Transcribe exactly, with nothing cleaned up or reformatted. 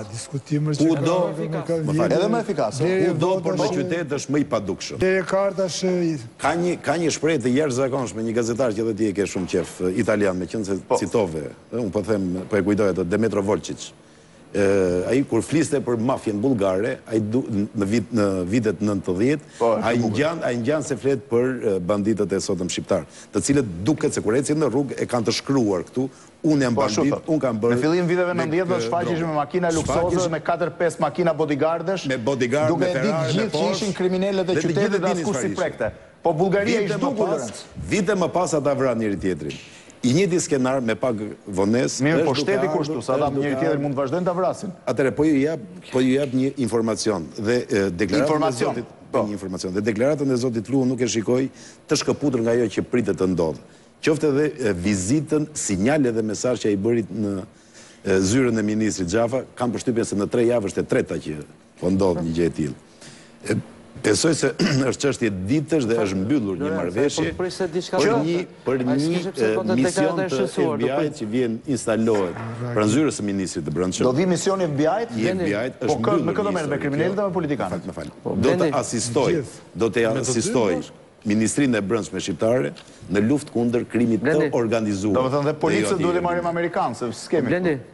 diskutimet që Kudo, edhe më efikas. Kudo për në qytet është më i padukshëm. Deri kartash Ka një ka një shprehje të jashtëzakonshme, një gazetar që edhe ti e ke shumë qef, italian, meqense citove, unë po them, po e kujtoj atë Demetro Volčić. Ai kur fliste për mafjen bullgare, ai në vit në vitet nëntëdhjetë, ai ngjan, ai ngjan se flet për banditët e sotëm shqiptar, të cilët duket se kur ecin në rrugë e kanë të shkruar këtu, unë jam bandit, unë kam bërë. Në fillim viteve nëntëdhjetë do shfaqesh me makina luksoze, me katër pesë makina bodyguardesh, me bodyguard, duke e ditë gjithë që ishin kriminalët e qytetit dhe askush si prekte. Po Bullgaria ishte dukur. Vite më pas ata vranë njëri tjetrin. I njëjti skenar me pak vonesë. Mirë, po shteti kushtu, sa ata njëri tjetrin mund të vazhdojnë ta vrasin. Atëherë po ju jap, po ju jap një informacion dhe deklaratën e Zotit, po një informacion. Dhe deklaratën e Zotit Lu nuk e shikoj të shkëputur nga ajo që pritet të ndodhë. Qoftë edhe vizitën, sinjale dhe mesazh që ai bëri në zyrën e ministrit Xhafa, kam përshtypjen se në tre javë është e treta që po ndodh një gjë e tillë. Besoj se është çështje ditësh dhe është mbyllur një marrëveshje për një për një mision të F B I-t që vjen instalohet pranë zyrës së ministrit të Brendshëm. Do vi misioni F B I-t? I F B I-t është mbyllur. Me këtë merret me kriminalët apo me politikanët? Më fal. Do të asistoj, do të asistoj Ministrinë e Brendshme shqiptare në luftë kundër krimit të organizuar. Do të thënë dhe policët duhet të marrim amerikanë, se s'kemi.